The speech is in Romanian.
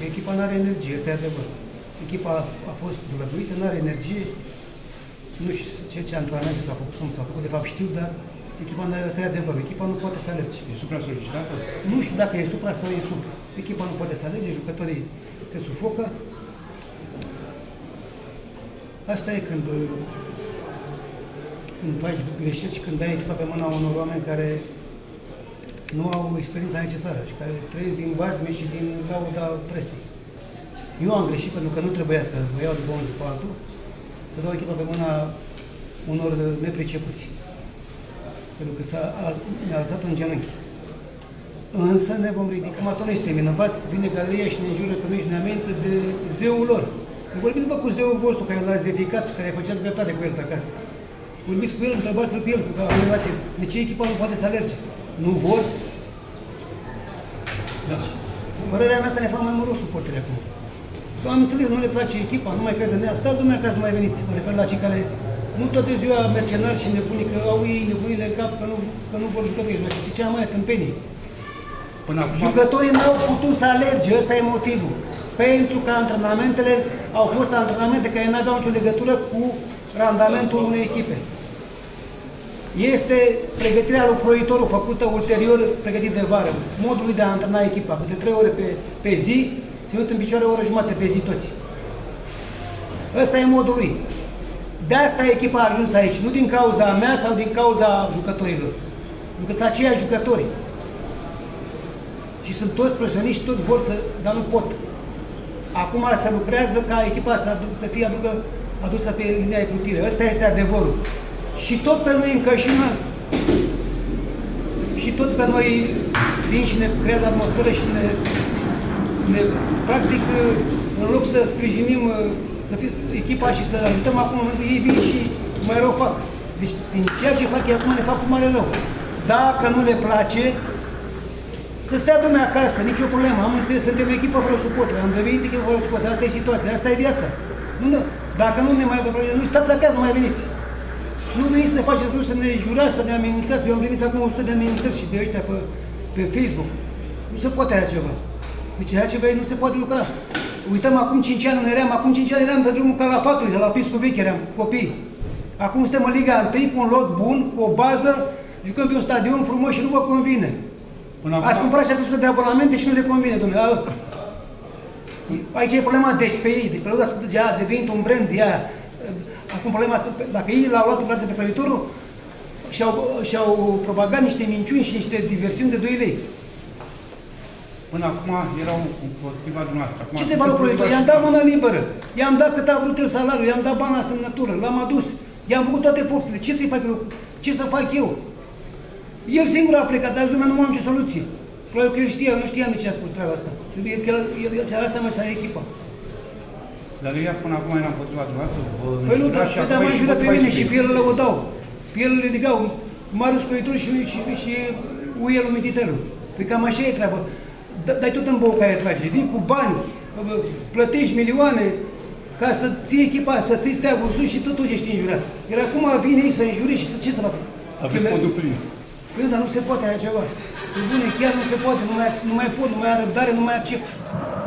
că echipa nu are energie, asta e adevăr. Echipa a fost grăduită, nu are energie, nu știu ce antrenamente s-a făcut, cum s-a făcut, de fapt știu, dar echipa nu are, asta e adevăr. Echipa nu poate să alerge. E supra-solicitată? Nu știu dacă e supra sau e supra. Echipa nu poate să alerge, jucătorii se sufocă. Asta e când faci greșeli și când dai echipa pe mâna unor oameni care nu au experiența necesară și care trăiesc din bazme și din lauda presei. Eu am greșit pentru că nu trebuia să mă iau de unul după altul, să dau echipa pe mâna unor nepricepuți. Pentru că ne-a lăsat în genunchi. Însă ne vom ridica, tot noi suntem vinovați, vine galeria și ne înjură pe noi și ne amenință de zeul lor. Vorbiți, bă, cu zeul vostru care l-ați edificat și care făceați grătare cu el pe acasă. Vorbiți cu el, întrebați-l pe el, cu relație. De ce echipa nu poate să alerge? Nu vor? Deci, părerea mea că ne fac mai măros suportele acum. Am înțeles, nu le place echipa, nu mai cred în ea. Stați dumneavoastră acasă, nu mai veniți. Mă refer la cei care nu toată ziua mercenari și nebunii, că au ei nebunile în cap, că nu vor jucători. Și zicea mai tâmpenii. Jucătorii n-au putut să alerge, ăsta e motivul. Pentru că antrenamentele au fost antrenamente care n-aveau nicio legătură cu randamentul unei echipe. Este pregătirea lui croitorul făcută ulterior, pregătit de vară, modul lui de a antrena echipa, de 3 ore pe zi, ținut în picioare o oră jumătate pe zi toți. Ăsta e modul lui. De asta echipa a ajuns aici, nu din cauza mea sau din cauza jucătorilor, pentru că sunt aceiași jucători. Și sunt toți presioniști, toți vor să, dar nu pot. Acum se lucrează ca echipa să fie adusă pe linia de plutire. Ăsta este adevărul. Și tot pe noi încășună, și tot pe noi vin și ne creează atmosferă și ne practic, în loc să sprijinim, să fie echipa și să ajutăm acum, în momentul ei vin și mai rău fac. Deci, din ceea ce fac ei acum, ne fac cu mare rău. Dacă nu le place, să stea lumea acasă, nicio problemă. Am înțeles, suntem echipă fără suporteri, am devenit echipă fără suporteri. Asta e situația, asta e viața. Dacă nu ne mai place, nu stați acasă, nu mai veniți. Nu veniți să ne faceți lucruri, să ne jurați, să ne amenințați. Eu am primit acum 100 de amenințări și de ăștia pe Facebook. Nu se poate aia ceva. Deci aia ceva nu se poate lucra. Uităm, acum 5 ani acum 5 ani eram pe drumul Calafatului, de la Piscu Vechi eram copii. Acum suntem în Liga 1 cu un lot bun, cu o bază, jucăm pe un stadion frumos și nu vă convine. Ați cumpărat 600 de abonamente și nu le convine, domnule. Aici e problema DSPI, deci problema a devenit un brand, acum problema, dacă ei l-au luat în brațe pe creditorul și-au propagat niște minciuni și niște diversiuni de 2 lei. Până acum erau împotriva dumneavoastră. Ce se vală proiectul? I-am dat mână liberă, i-am dat cât a vrut el salariul, i-am dat bani la semnătură, l-am adus, i-am făcut toate poftele. Ce să-i fac eu? Ce să fac eu? El singur a plecat, dar lumea nu am ce soluție. Probabil că el știa, eu nu știam de ce a spus treaba asta. El a lăsat mai să are echipa. Dar ea până acum era împotriva dumneavoastră? Păi nu, dar mă înjură pe mine și pe el îl lăudau. Pe el îl ridicau Marius Coitor și Uielul Mediterul. Păi cam așa e treaba. Dai tot în bou care trage. Vii cu bani, plătești milioane ca să ții echipa, să ții steagul sus și tot ești înjurat. Iar acum vine ei să înjure și ce să facă? Aveți fondul plin. Păi dar nu se poate așa ceva. Pe bune, chiar nu se poate, nu mai pot, nu mai am răbdare, nu mai accept.